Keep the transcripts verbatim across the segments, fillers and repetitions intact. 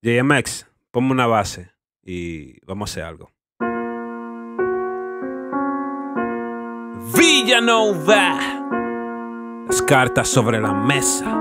J M X, ponme una base y vamos a hacer algo. Villanova, las cartas sobre la mesa.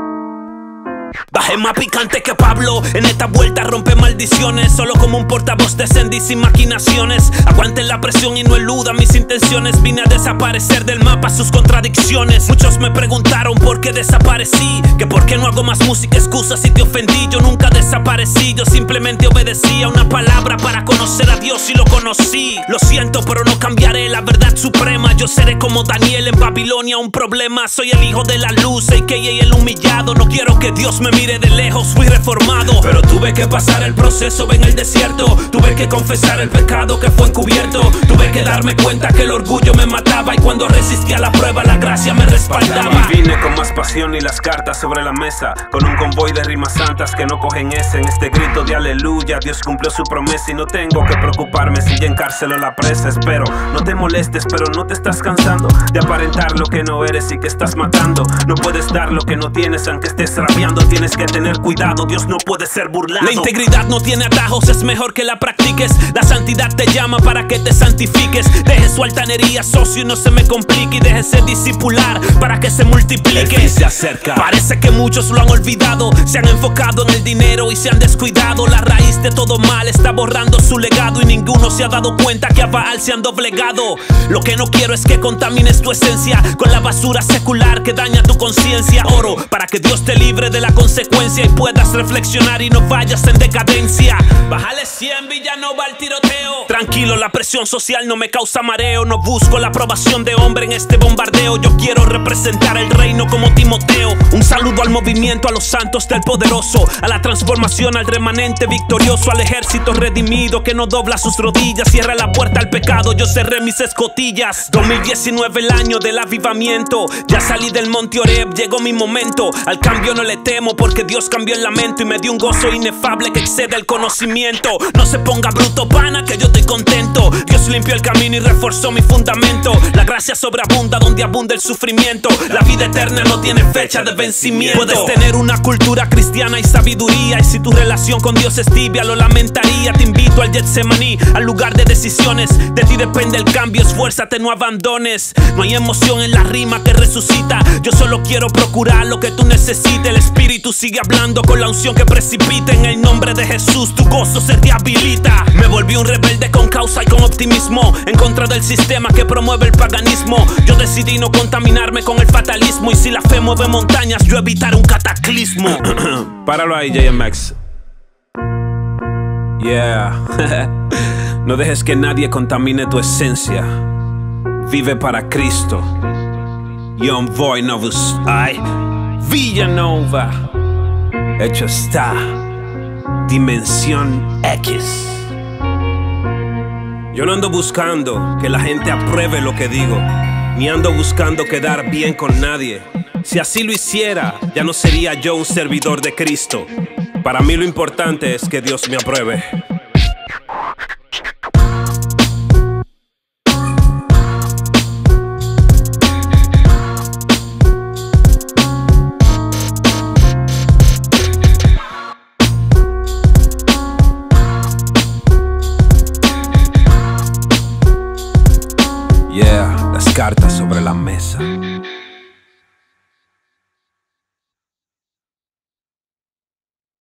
Bajé más picante que Pablo, en esta vuelta rompe maldiciones. Solo como un portavoz de Sandy sin maquinaciones. Aguanten la presión y no eludan mis intenciones. Vine a desaparecer del mapa sus contradicciones. Muchos me preguntaron por qué desaparecí, que por qué no hago más música, excusa si te ofendí. Yo nunca desaparecí, yo simplemente obedecí a una palabra para conocer a Dios y lo conocí. Lo siento pero no cambiaré la verdad suprema. Yo seré como Daniel en Babilonia, un problema. Soy el hijo de la luz, a k a el humillado. No quiero que Dios me mire de lejos, fui reformado, pero tuve que pasar el proceso en el desierto. Tuve que confesar el pecado que fue encubierto. Tuve que darme cuenta que el orgullo me mataba, y cuando resistí a la prueba la gracia me respaldaba. Y vine con más pasión y las cartas sobre la mesa, con un convoy de rimas santas que no cogen ese. En este grito de aleluya, Dios cumplió su promesa y no tengo que preocuparme si ya encarceló la presa. Espero no te molestes, pero no te estás cansando de aparentar lo que no eres y que estás matando. No puedes dar lo que no tienes aunque estés rabiando. Tienes que tener cuidado, Dios no puede ser burlado. La integridad no tiene atajos, es mejor que la practiques. La santidad te llama para que te santifiques. Deje su altanería, socio, y no se me complique. Y déjese discipular para que se multiplique. El fin se acerca. Parece que muchos lo han olvidado. Se han enfocado en el dinero y se han descuidado. La raíz de todo mal está borrando su legado, y ninguno se ha dado cuenta que a Baal se han doblegado. Lo que no quiero es que contamines tu esencia con la basura secular que daña tu conciencia. Oro para que Dios te libre de la consecuencia y puedas reflexionar y no vayas en decadencia. Bájale cien, Villanova al tiroteo. Tranquilo, la presión social no me causa mareo. No busco la aprobación de hombre en este bombardeo. Yo quiero representar el reino como Timoteo. Un saludo al movimiento, a los santos del poderoso, a la transformación, al remanente victorioso, al ejército redimido que no dobla sus rodillas. Cierra la puerta al pecado, yo cerré mis escotillas. dos mil diecinueve, el año del avivamiento. Ya salí del monte Oreb, llegó mi momento. Al cambio no le temo, porque Dios cambió el lamento y me dio un gozo inefable que excede el conocimiento. No se ponga bruto, pana, que yo estoy contento. Dios limpió el camino y reforzó mi fundamento. La gracia sobreabunda donde abunda el sufrimiento. La vida eterna no tiene fecha de vencimiento. Puedes tener una cultura cristiana y sabiduría, y si tu relación con Dios es tibia lo lamentaría. Te invito al Getsemaní, al lugar de decisiones. De ti depende el cambio, esfuérzate, no abandones. No hay emoción en la rima que resucita. Yo solo quiero procurar lo que tú necesites. El Espíritu sigue hablando con la unción que precipita. En el nombre de Jesús tu gozo se te habilita. Me volví un rebelde con causa y con optimismo, en contra del sistema que promueve el paganismo. Yo decidí no contaminarme con el fatalismo, y si la fe mueve montañas, yo evitar un cataclismo. Páralo ahí, J M X. Yeah. No dejes que nadie contamine tu esencia. Vive para Cristo. Young Boy Novus. Ay, Villanova. Hecho está. Dimensión X. Yo no ando buscando que la gente apruebe lo que digo, ni ando buscando quedar bien con nadie. Si así lo hiciera, ya no sería yo un servidor de Cristo. Para mí lo importante es que Dios me apruebe. Yeah, las cartas sobre la mesa.